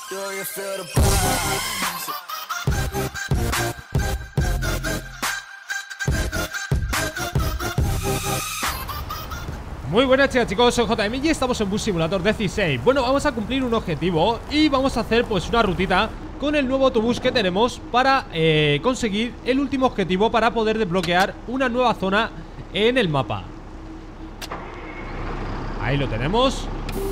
Muy buenas chicos, soy JM y estamos en Bus Simulator 16. Bueno, vamos a cumplir un objetivo y vamos a hacer pues una rutita con el nuevo autobús que tenemos para conseguir el último objetivo para poder desbloquear una nueva zona en el mapa. Ahí lo tenemos.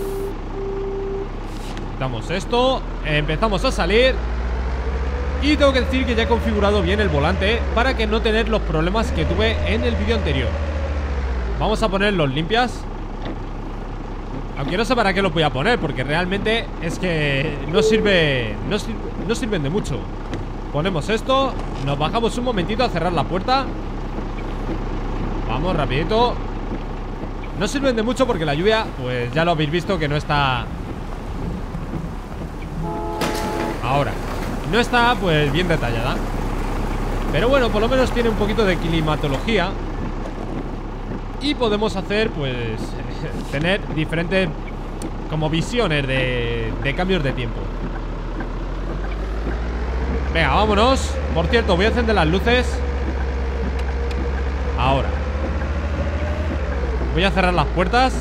Quitamos esto, empezamos a salir. Y tengo que decir que ya he configurado bien el volante para que no tener los problemas que tuve en el vídeo anterior. Vamos a ponerlos limpias. Aunque no sé para qué los voy a poner, porque realmente es que no sirven de mucho. Ponemos esto, nos bajamos un momentito a cerrar la puerta. Vamos, rapidito. No sirven de mucho porque la lluvia, pues ya lo habéis visto que no está. Ahora no está pues bien detallada. Pero bueno, por lo menos tiene un poquito de climatología. Y podemos hacer, pues, tener diferentes como visiones de cambios de tiempo. Venga, vámonos. Por cierto, voy a encender las luces. Ahora voy a cerrar las puertas.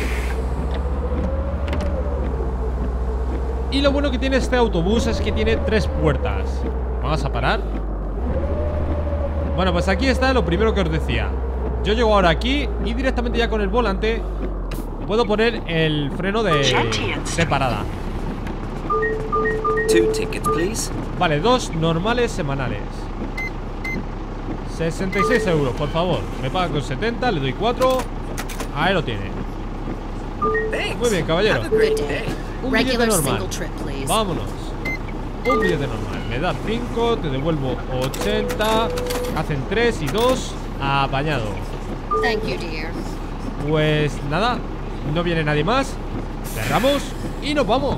Y lo bueno que tiene este autobús es que tiene 3 puertas. Vamos a parar. Bueno, pues aquí está lo primero que os decía. Yo llego ahora aquí y directamente ya con el volante puedo poner el freno de parada. Vale, 2 normales semanales. 66 euros, por favor. Me paga con 70, le doy 4. Ahí lo tiene. Muy bien, caballero. Un billete normal. Vámonos. Un billete normal. Me das 5, te devuelvo 80. Hacen 3 y 2. Apañado. Pues nada, no viene nadie más. Cerramos y nos vamos.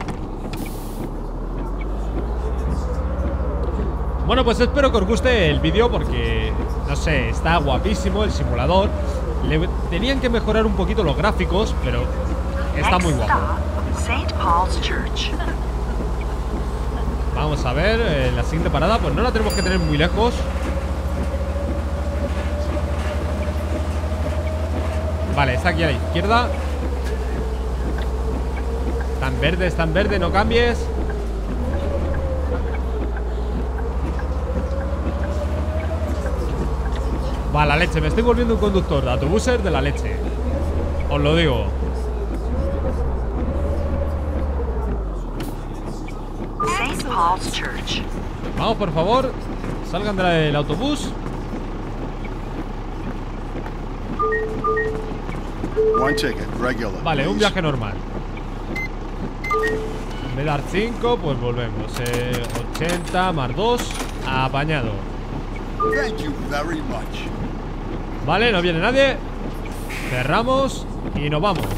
Bueno, pues espero que os guste el vídeo porque, no sé, está guapísimo el simulador. Le tenían que mejorar un poquito los gráficos, pero está muy guapo. Vamos a ver, la siguiente parada, pues no la tenemos que tener muy lejos. Vale, está aquí a la izquierda. Está en verde, no cambies. Va, la leche, me estoy volviendo un conductor de autobuses de la leche. Os lo digo. Vamos, por favor. Salgan del autobús. Vale, un viaje normal. En vez de dar 5, pues volvemos. 80 más 2. Apañado. Vale, no viene nadie. Cerramos y nos vamos.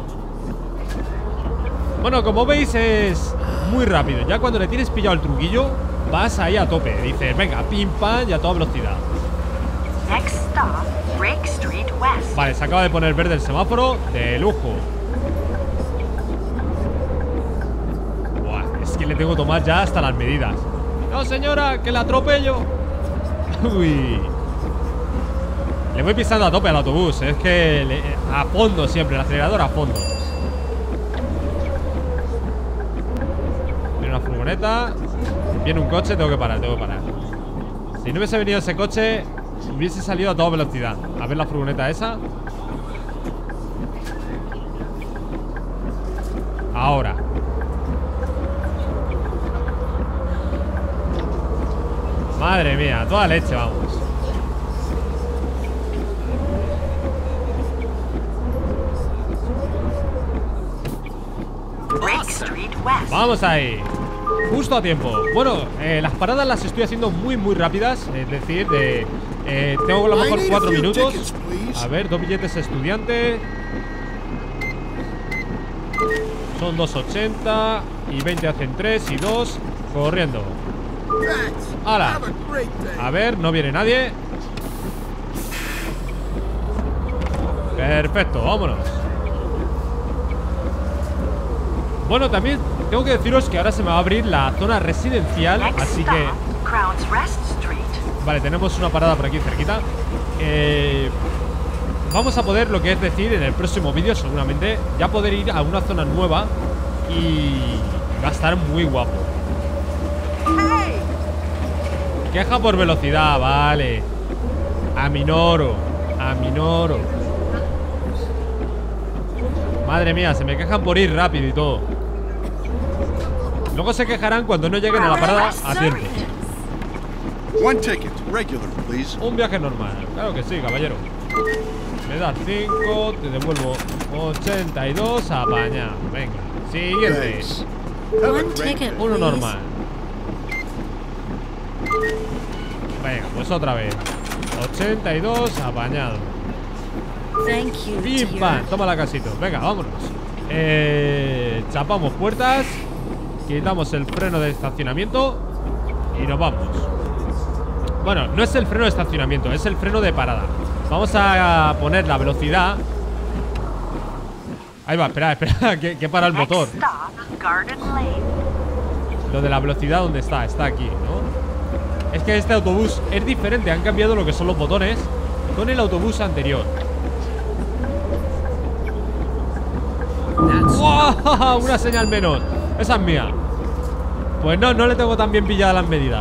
Bueno, como veis es muy rápido. Ya cuando le tienes pillado el truquillo, vas ahí a tope. Dices, venga, pim pam y a toda velocidad. Vale, se acaba de poner verde el semáforo. De lujo. Buah, es que le tengo que tomar ya hasta las medidas. No, señora, que la atropello. Uy. Le voy pisando a tope al autobús. Es que a fondo siempre, el acelerador a fondo. Viene una furgoneta. Viene un coche, tengo que parar. Si no hubiese venido ese coche, hubiese salido a toda velocidad. A ver la furgoneta esa. Ahora. Madre mía, toda leche, vamos. Vamos ahí. Justo a tiempo. Bueno, las paradas las estoy haciendo muy rápidas. Es decir, tengo a lo mejor 4 minutos. A ver, 2 billetes estudiante. Son 2,80 y 20 hacen 3 y 2. Corriendo. ¡Hala! A ver, no viene nadie. Perfecto, vámonos. Bueno, también tengo que deciros que ahora se me va a abrir la zona residencial, así que... Vale, tenemos una parada por aquí cerquita. Vamos a poder, lo que es decir, en el próximo vídeo seguramente ya poder ir a una zona nueva. Y va a estar muy guapo. Queja por velocidad, vale. Aminoro. Madre mía, se me quejan por ir rápido y todo. Luego se quejarán cuando no lleguen a la parada a tiempo. Un viaje normal. Claro que sí, caballero. Me das 5, te devuelvo 82, apañado. Venga, siguiente. Uno normal. Venga, pues otra vez 82, apañado. Pim pam, toma la casito. Venga, vámonos. Chapamos puertas, quitamos el freno de estacionamiento y nos vamos. Bueno, no es el freno de estacionamiento, es el freno de parada. Vamos a poner la velocidad. Ahí va, espera, que para el motor. Lo de la velocidad, ¿dónde está? Está aquí, ¿no? Es que este autobús es diferente. Han cambiado lo que son los botones con el autobús anterior. ¡Wow! Una señal menos. Esa es mía. Pues no le tengo tan bien pilladas las medidas.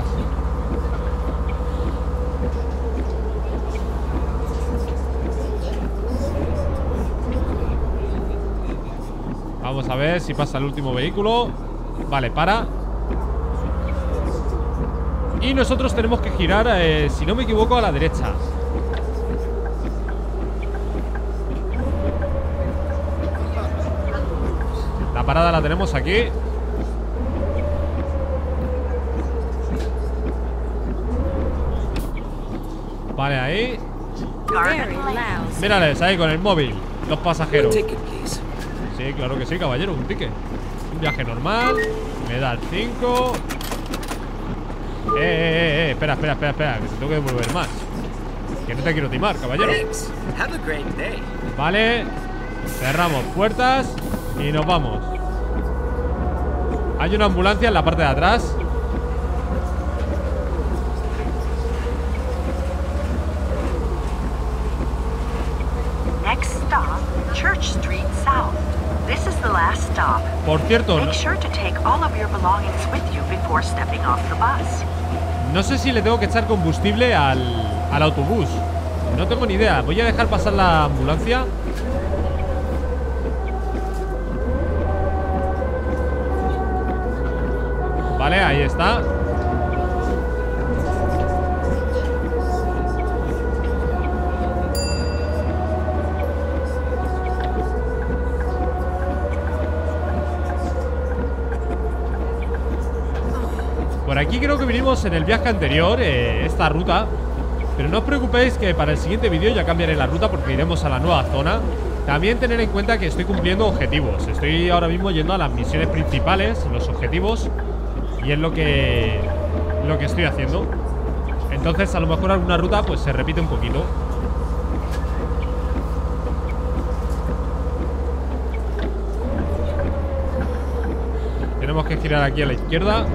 Vamos a ver si pasa el último vehículo. Vale, para. Y nosotros tenemos que girar, si no me equivoco, a la derecha. La parada la tenemos aquí. Vale, ahí. Mírales, ahí con el móvil. Los pasajeros. Sí, claro que sí, caballero, un ticket. Un viaje normal. Me da el 5. Espera, que te tengo que devolver más. Que no te quiero timar, caballero. Vale. Cerramos puertas y nos vamos. Hay una ambulancia en la parte de atrás. Por cierto, no sé si le tengo que echar combustible al autobús. No tengo ni idea. Voy a dejar pasar la ambulancia. Vale, ahí está. Por aquí creo que vinimos en el viaje anterior, esta ruta. Pero no os preocupéis que para el siguiente vídeo ya cambiaré la ruta porque iremos a la nueva zona. También tener en cuenta que estoy cumpliendo objetivos. Estoy ahora mismo yendo a las misiones principales, los objetivos. Y es lo que estoy haciendo. Entonces a lo mejor alguna ruta pues se repite un poquito. Tenemos que girar aquí a la izquierda.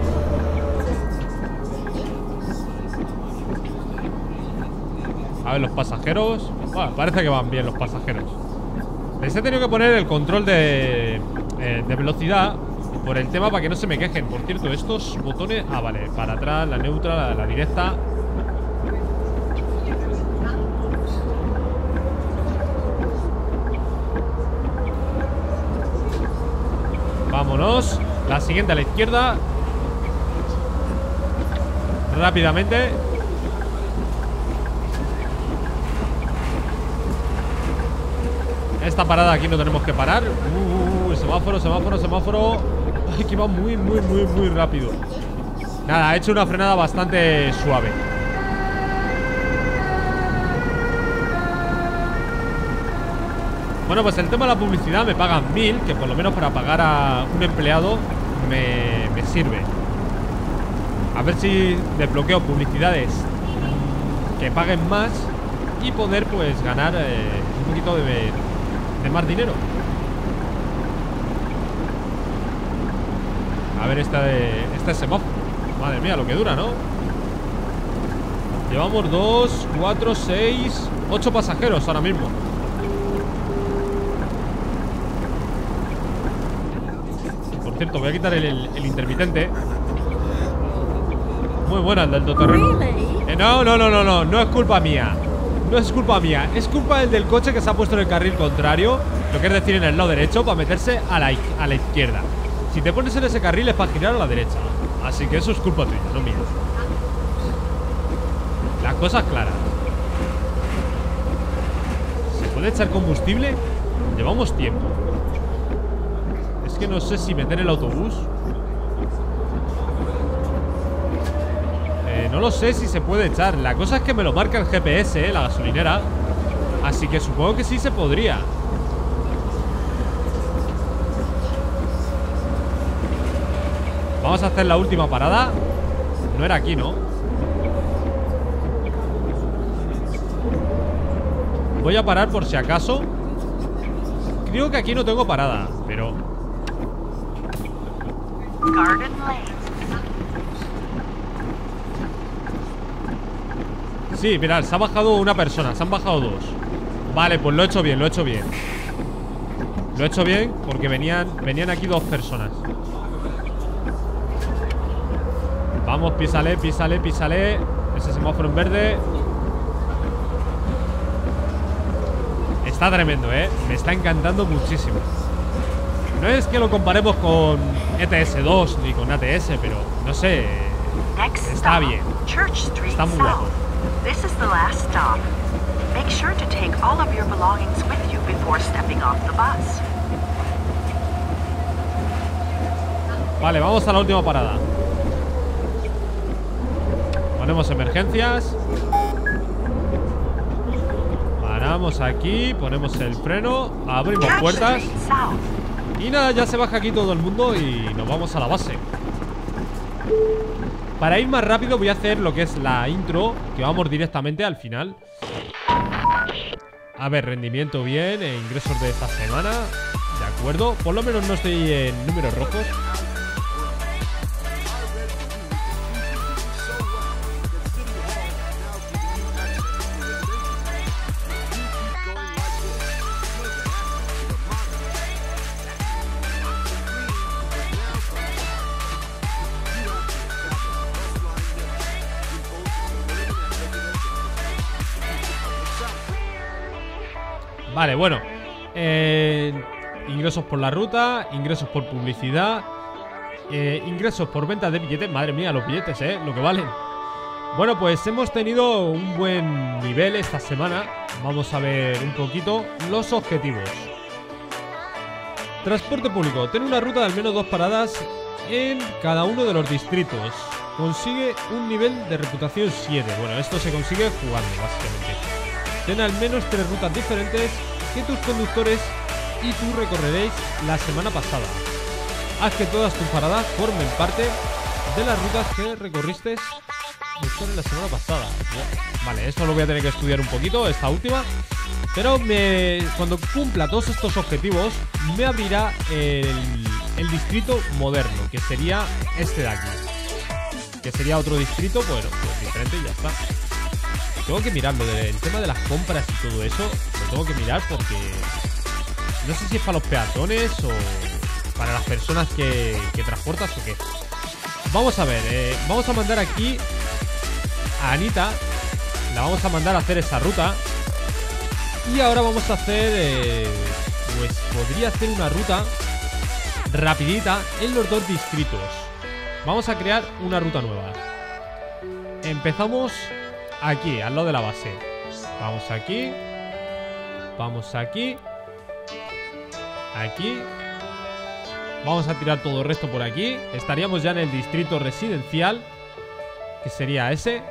A ver los pasajeros. Bueno, parece que van bien los pasajeros. Les he tenido que poner el control de velocidad por el tema para que no se me quejen. Por cierto, estos botones... Ah, vale, para atrás, la neutra, la directa. Vámonos. La siguiente a la izquierda. Rápidamente. Esta parada aquí no tenemos que parar. Semáforo. Ay, que va muy rápido. Nada, ha hecho una frenada bastante suave. Bueno, pues el tema de la publicidad me pagan 1000, que por lo menos para pagar a un empleado me sirve. A ver si desbloqueo publicidades que paguen más y poder pues ganar un poquito de más dinero. A ver este semáforo. Madre mía, lo que dura, ¿no? Llevamos 2, 4, 6, 8 pasajeros ahora mismo. Por cierto, voy a quitar el intermitente. Muy buena el del todoterreno. No es culpa mía. No es culpa mía. Es culpa del coche que se ha puesto en el carril contrario. Lo que es decir, en el lado derecho, para meterse a la izquierda. Si te pones en ese carril es para girar a la derecha. Así que eso es culpa tuya, no mía. Las cosas claras. ¿Se puede echar combustible? Llevamos tiempo. Es que no sé si meter el autobús. No lo sé si se puede echar. La cosa es que me lo marca el GPS, la gasolinera. Así que supongo que sí se podría. Vamos a hacer la última parada. No era aquí, ¿no? Voy a parar por si acaso. Creo que aquí no tengo parada, pero... Sí, mirad, se ha bajado una persona. Se han bajado dos. Vale, pues lo he hecho bien, lo he hecho bien. Lo he hecho bien porque venían aquí dos personas. Vamos, písale, písale, písale. Ese semáforo en verde. Está tremendo, ¿eh? Me está encantando muchísimo. No es que lo comparemos con ETS2 ni con ATS, pero no sé. Está bien. Está muy guapo. This is the last stop. Make sure to take all of your belongings with you before stepping off the bus. Vale, vamos a la última parada. Ponemos emergencias. Paramos aquí, ponemos el freno, abrimos puertas. Y nada, ya se baja aquí todo el mundo y nos vamos a la base. Para ir más rápido voy a hacer lo que es la intro, que vamos directamente al final. A ver, rendimiento bien, ingresos de esta semana. De acuerdo, por lo menos no estoy en números rojos. Vale, bueno, ingresos por la ruta, ingresos por publicidad, ingresos por venta de billetes. Madre mía, los billetes, lo que valen. Bueno, pues hemos tenido un buen nivel esta semana. Vamos a ver un poquito los objetivos. Transporte público. Tiene una ruta de al menos 2 paradas en cada uno de los distritos. Consigue un nivel de reputación 7. Bueno, esto se consigue jugando, básicamente. Ten al menos 3 rutas diferentes que tus conductores y tú recorreréis la semana pasada. Haz que todas tus paradas formen parte de las rutas que recorriste en la semana pasada. Vale, esto lo voy a tener que estudiar un poquito, esta última. Pero cuando cumpla todos estos objetivos, me abrirá el distrito moderno, que sería este de aquí. Que sería otro distrito, bueno, pues diferente y ya está. Tengo que mirarlo del tema de las compras y todo eso. Lo tengo que mirar porque no sé si es para los peatones o para las personas que transportas o qué. Vamos a ver, vamos a mandar aquí a Anita. La vamos a mandar a hacer esa ruta. Y ahora vamos a hacer pues podría hacer una ruta rapidita en los 2 distritos. Vamos a crear una ruta nueva. Empezamos aquí, al lado de la base. Vamos aquí. Vamos aquí. Aquí. Vamos a tirar todo el resto por aquí. Estaríamos ya en el distrito residencial, que sería ese.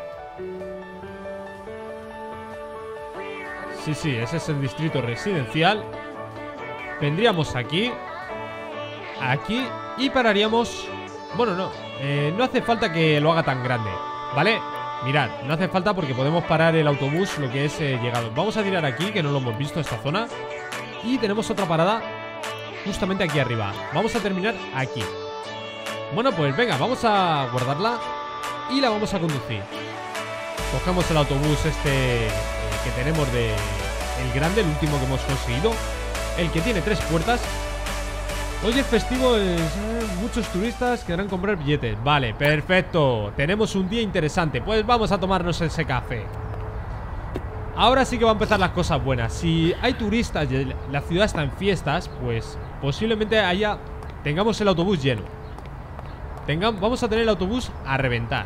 Sí, sí, ese es el distrito residencial. Vendríamos aquí. Aquí. Y pararíamos. Bueno, no hace falta que lo haga tan grande, ¿vale? Mirad, no hace falta porque podemos parar el autobús lo que es llegado. Vamos a tirar aquí, que no lo hemos visto esta zona. Y tenemos otra parada justamente aquí arriba. Vamos a terminar aquí. Bueno, pues venga, vamos a guardarla y la vamos a conducir. Cogemos el autobús este que tenemos de el grande, el último que hemos conseguido, el que tiene 3 puertas. Hoy es festivo, muchos turistas querrán comprar billetes. Vale, perfecto. Tenemos un día interesante. Pues vamos a tomarnos ese café. Ahora sí que van a empezar las cosas buenas. Si hay turistas y la ciudad está en fiestas, pues posiblemente tengamos el autobús lleno. Vamos a tener el autobús a reventar.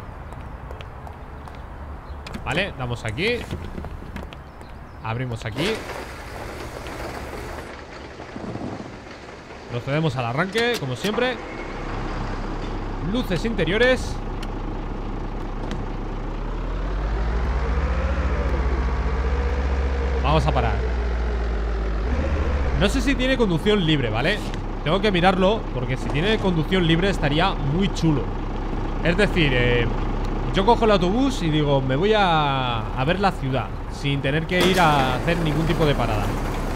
Vale, damos aquí. Abrimos aquí. Procedemos al arranque, como siempre. Luces interiores. Vamos a parar. No sé si tiene conducción libre, ¿vale? Tengo que mirarlo, porque si tiene conducción libre estaría muy chulo. Es decir, yo cojo el autobús y digo, me voy a ver la ciudad, sin tener que ir a hacer ningún tipo de parada.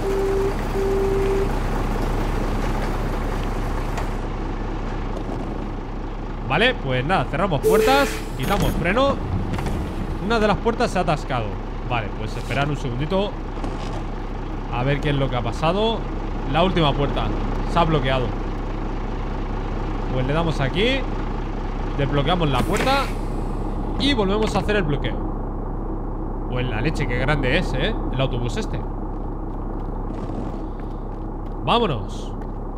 Vale, pues nada, cerramos puertas, quitamos freno. Una de las puertas se ha atascado. Vale, pues esperar un segundito a ver qué es lo que ha pasado. La última puerta se ha bloqueado. Pues le damos aquí, desbloqueamos la puerta y volvemos a hacer el bloqueo. Pues la leche, qué grande es, el autobús este. Vámonos.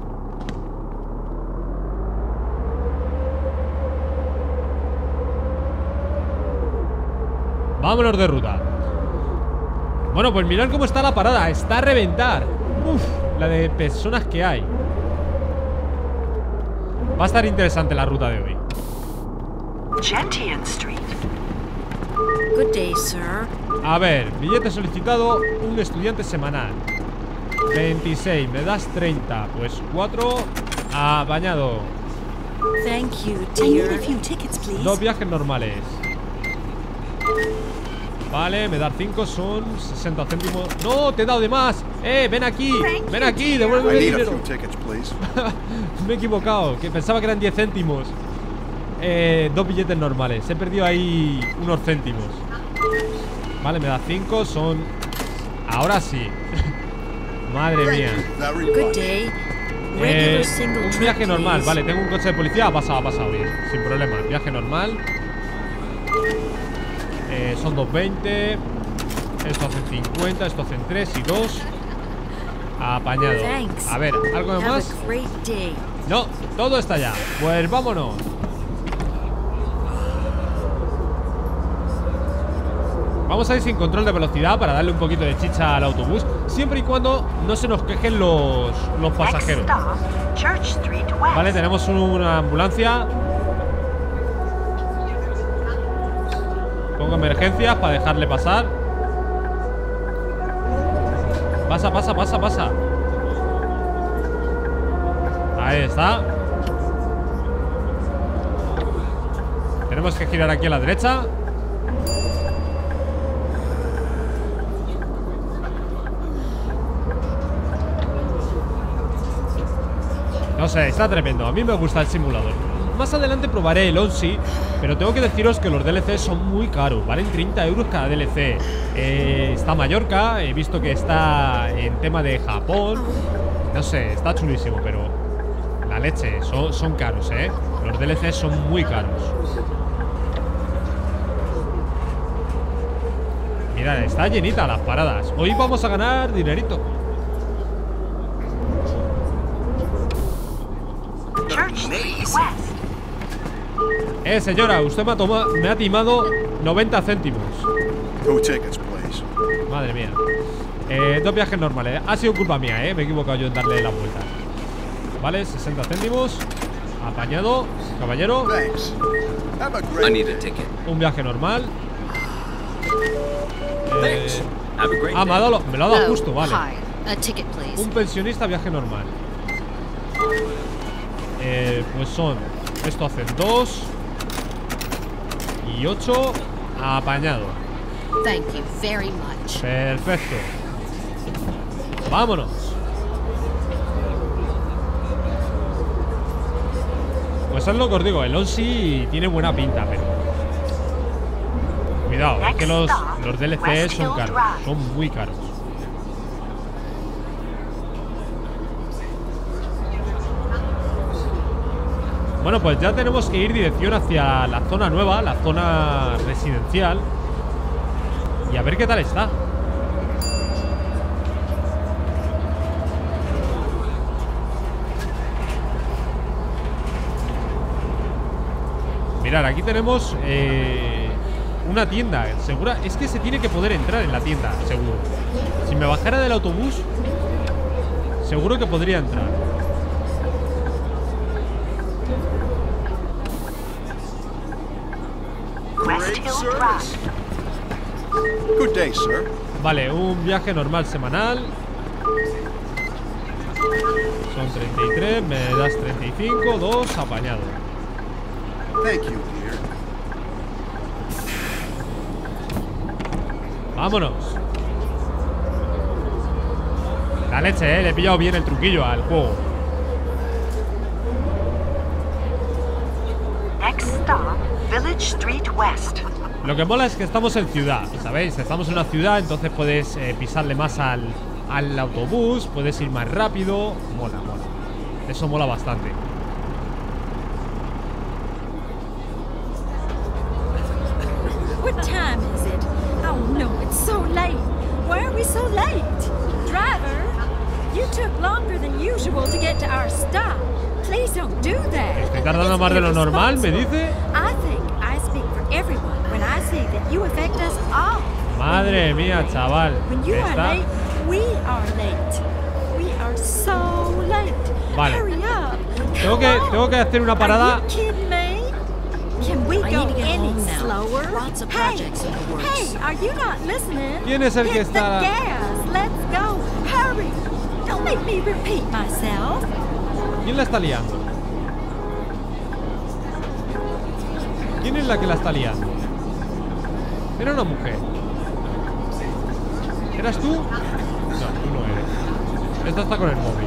Vámonos de ruta. Bueno, pues mirad cómo está la parada. Está a reventar. Uf, la de personas que hay. Va a estar interesante la ruta de hoy. Gentian Street. Good day, sir. A ver, billete solicitado, un estudiante semanal. 26, me das 30. Pues 4. Bañado. Thank you, I need dear. a few tickets, please. 2 viajes normales. Vale, me das 5, son 60 céntimos. ¡No! ¡Te he dado de más! ¡Ven aquí! ¡Ven aquí! ¡Devuélveme el I need a dinero! few tickets, please. Me he equivocado, que pensaba que eran 10 céntimos. 2 billetes normales. He perdido ahí unos céntimos. Vale, me da 5, son... Ahora sí. Madre mía. Very Good much. day. Regular single Un trip, viaje normal, please. vale, tengo un coche de policía. Ha pasado bien, sin problema. Viaje normal. Son 2,20. Esto hacen 50, esto hacen 3 y 2. Apañado. Thanks. A ver, ¿algo Have más? a great day. No, todo está ya. Pues vámonos. Vamos a ir sin control de velocidad para darle un poquito de chicha al autobús, siempre y cuando no se nos quejen los Next pasajeros. stop, Church Street West. Vale, tenemos una ambulancia. Pongo emergencias para dejarle pasar. Pasa, pasa, pasa, pasa. Ahí está. Tenemos que girar aquí a la derecha. No sé, está tremendo. A mí me gusta el simulador. Más adelante probaré el ONSI, pero tengo que deciros que los DLCs son muy caros. Valen 30 euros cada DLC. Está Mallorca, he visto que está en tema de Japón. No sé, está chulísimo, pero la leche, son caros, ¿eh? Los DLCs son muy caros. Mirad, está llenita las paradas. Hoy vamos a ganar dinerito. Church Street West. Señora, usted me ha timado 90 céntimos. 2 tickets, please. Madre mía. 2 viajes normales. Ha sido culpa mía, me he equivocado yo en darle la vuelta. Vale, 60 céntimos. Apañado, caballero. Thanks. Have a I great need a day. ticket. Un viaje normal. Thanks. Have a great Me ha day. dado, me lo ha dado Oh, justo, vale. hi. A ticket, please. Un pensionista, viaje normal. Pues son... Esto hacen 2 y 8. Apañado. Thank you very much. Perfecto. Vámonos. Pues es lo que os digo, el Onsi tiene buena pinta, pero cuidado, es que los DLC son caros, son muy caros. Bueno, pues ya tenemos que ir dirección hacia la zona nueva, la zona residencial. Y a ver qué tal está. Mirad, aquí tenemos una tienda. Segura, es que se tiene que poder entrar en la tienda, seguro. Si me bajara del autobús, seguro que podría entrar. West Hill Drive. Good day, sir. Vale, un viaje normal semanal. Son 33, me das 35, 2, apañado. Thank you, dear. Vámonos. La leche, le he pillado bien el truquillo al juego. Next stop, Village Street West. Lo que mola es que estamos en ciudad, ¿sabéis? Estamos en una ciudad, entonces puedes pisarle más al autobús, puedes ir más rápido. Mola, mola. Eso mola bastante. What time is it? Oh no, it's so late. Why are we so late? Driver, you took longer than usual to get to our stop. Please don't do that. Estoy tardando más de lo normal, me dice. I think I speak for everyone when I say that you affect us all. Madre mía, chaval. When you are Está... late, we are late. We are so late. Vale. Hurry up. Tengo que hacer una parada. Are you kidding me? Can we I go need to get any home now. slower? Lots of Hey, projects in the works. hey, are you not listening? ¿Quién es el que Hit está- the gas. Let's go. Hurry. Don't make me repeat myself. ¿Quién la está liando? ¿Quién es la que la está liando? Era una mujer. ¿Eras tú? No, tú no eres. Esta está con el móvil.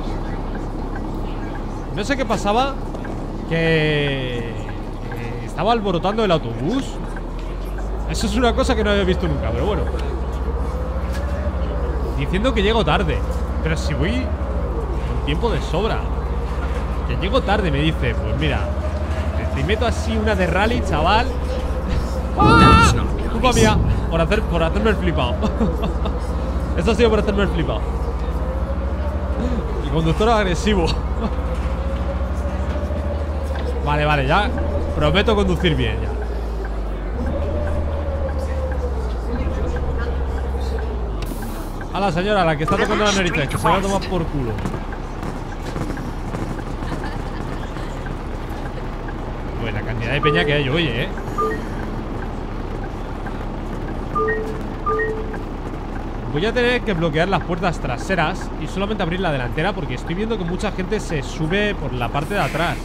No sé qué pasaba. Que estaba alborotando el autobús. Eso es una cosa que no había visto nunca, pero bueno. Diciendo que llego tarde. Pero si voy con tiempo de sobra. Que llego tarde, me dice. Pues mira, te meto así una de rally, chaval. ¡Ah! Culpa mía por hacerme el flipado. Esto ha sido por hacerme el flipado. El conductor agresivo. Vale, vale, ya prometo conducir bien ya. A la señora, la que está tocando la narices, que se va a tomar por culo. Pues la cantidad de peña que hay hoy, Voy a tener que bloquear las puertas traseras y solamente abrir la delantera porque estoy viendo que mucha gente se sube por la parte de atrás.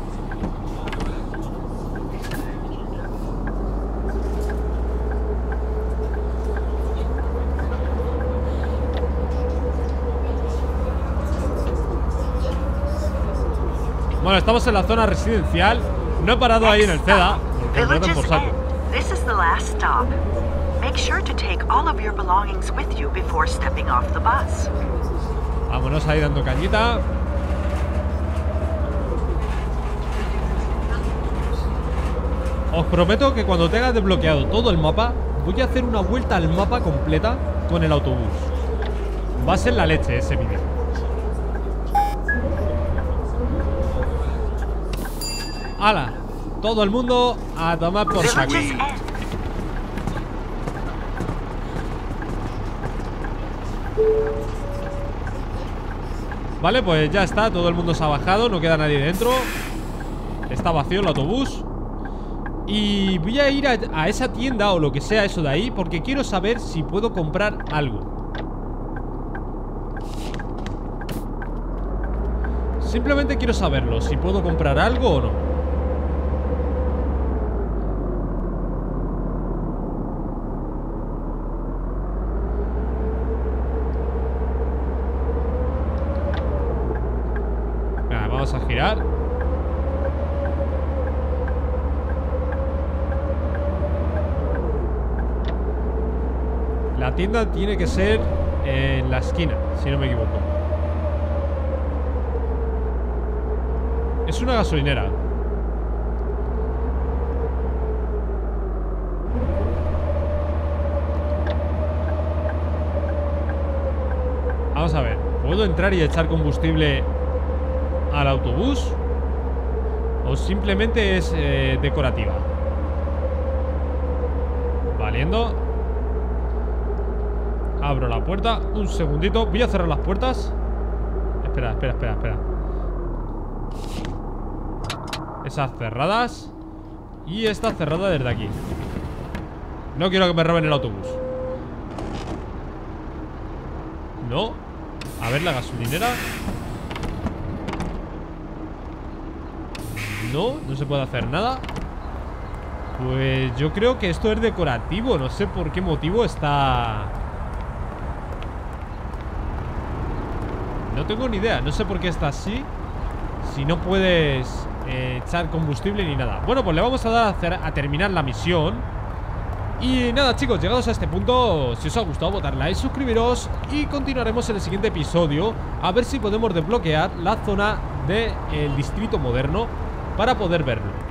Bueno, estamos en la zona residencial. No he parado ahí en el CEDA porque me meten por Village's saco. End. This is the last stop. Make sure to take all of your belongings with you before stepping off the bus. Vámonos ahí dando cañita. Os prometo que cuando tenga desbloqueado todo el mapa, voy a hacer una vuelta al mapa completa con el autobús. Va a ser la leche ese vídeo. ¡Hala! Todo el mundo a tomar por saco. Village's End. Vale, pues ya está, todo el mundo se ha bajado, no queda nadie dentro. Está vacío el autobús. Y voy a ir a esa tienda o lo que sea eso de ahí, porque quiero saber si puedo comprar algo. Simplemente quiero saberlo, si puedo comprar algo o no. Vamos a girar. tienda tiene que ser en la esquina, si no me equivoco. Es una gasolinera. Vamos a ver. ¿Puedo entrar y echar combustible al autobús? ¿O simplemente es decorativa? Valiendo. Abro la puerta. Un segundito. Voy a cerrar las puertas. Espera. Esas cerradas. Y esta cerrada desde aquí. No quiero que me roben el autobús. No. A ver la gasolinera. No se puede hacer nada. Pues yo creo que esto es decorativo. No sé por qué motivo está... No tengo ni idea. No sé por qué está así. Si no puedes echar combustible ni nada. Bueno, pues le vamos a dar a terminar la misión. Y nada, chicos, llegados a este punto, si os ha gustado, votar like, suscribiros y continuaremos en el siguiente episodio a ver si podemos desbloquear la zona del distrito moderno para poder verlo.